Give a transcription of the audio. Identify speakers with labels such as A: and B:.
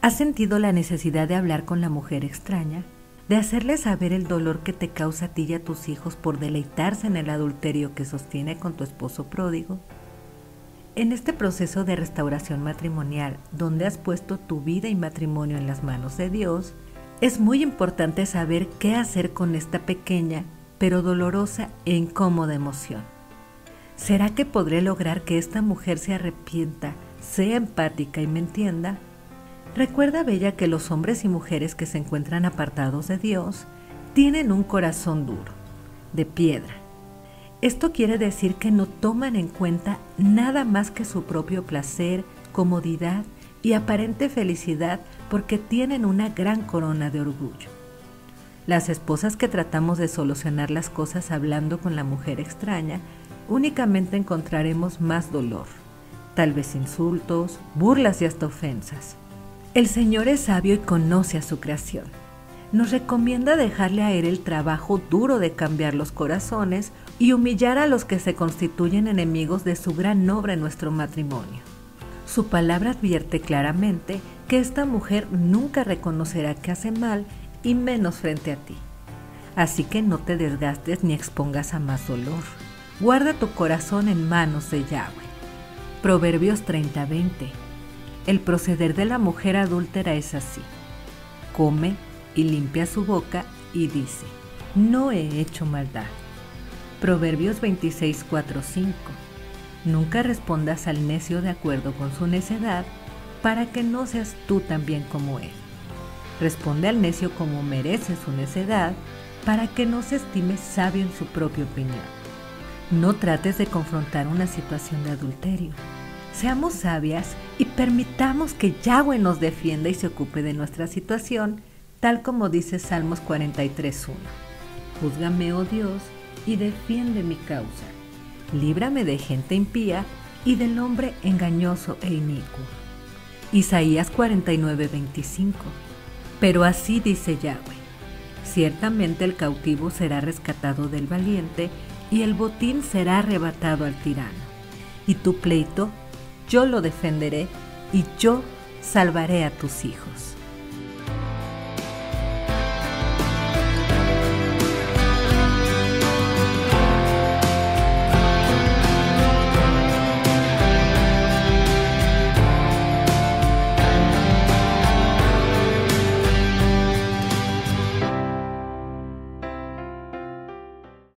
A: ¿Has sentido la necesidad de hablar con la mujer extraña? ¿De hacerle saber el dolor que te causa a ti y a tus hijos por deleitarse en el adulterio que sostiene con tu esposo pródigo? En este proceso de restauración matrimonial, donde has puesto tu vida y matrimonio en las manos de Dios, es muy importante saber qué hacer con esta pequeña, pero dolorosa e incómoda emoción. ¿Será que podré lograr que esta mujer se arrepienta, sea empática y me entienda? Recuerda, Bella, que los hombres y mujeres que se encuentran apartados de Dios tienen un corazón duro, de piedra. Esto quiere decir que no toman en cuenta nada más que su propio placer, comodidad y aparente felicidad porque tienen una gran corona de orgullo. Las esposas que tratamos de solucionar las cosas hablando con la mujer extraña, únicamente encontraremos más dolor, tal vez insultos, burlas y hasta ofensas. El Señor es sabio y conoce a su creación. Nos recomienda dejarle a Él el trabajo duro de cambiar los corazones y humillar a los que se constituyen enemigos de su gran obra en nuestro matrimonio. Su palabra advierte claramente que esta mujer nunca reconocerá que hace mal y menos frente a ti. Así que no te desgastes ni expongas a más dolor. Guarda tu corazón en manos de Yahweh. Proverbios 30:20. El proceder de la mujer adúltera es así. Come y limpia su boca y dice: no he hecho maldad. Proverbios 26:4-5. Nunca respondas al necio de acuerdo con su necedad, para que no seas tú también como él. Responde al necio como merece su necedad, para que no se estime sabio en su propia opinión. No trates de confrontar una situación de adulterio. Seamos sabias y permitamos que Yahweh nos defienda y se ocupe de nuestra situación, tal como dice Salmos 43:1. Júzgame, oh Dios, y defiende mi causa. Líbrame de gente impía y del hombre engañoso e inicuo. Isaías 49:25. Pero así dice Yahweh: ciertamente el cautivo será rescatado del valiente y el botín será arrebatado al tirano. Y tu pleito yo lo defenderé y yo salvaré a tus hijos.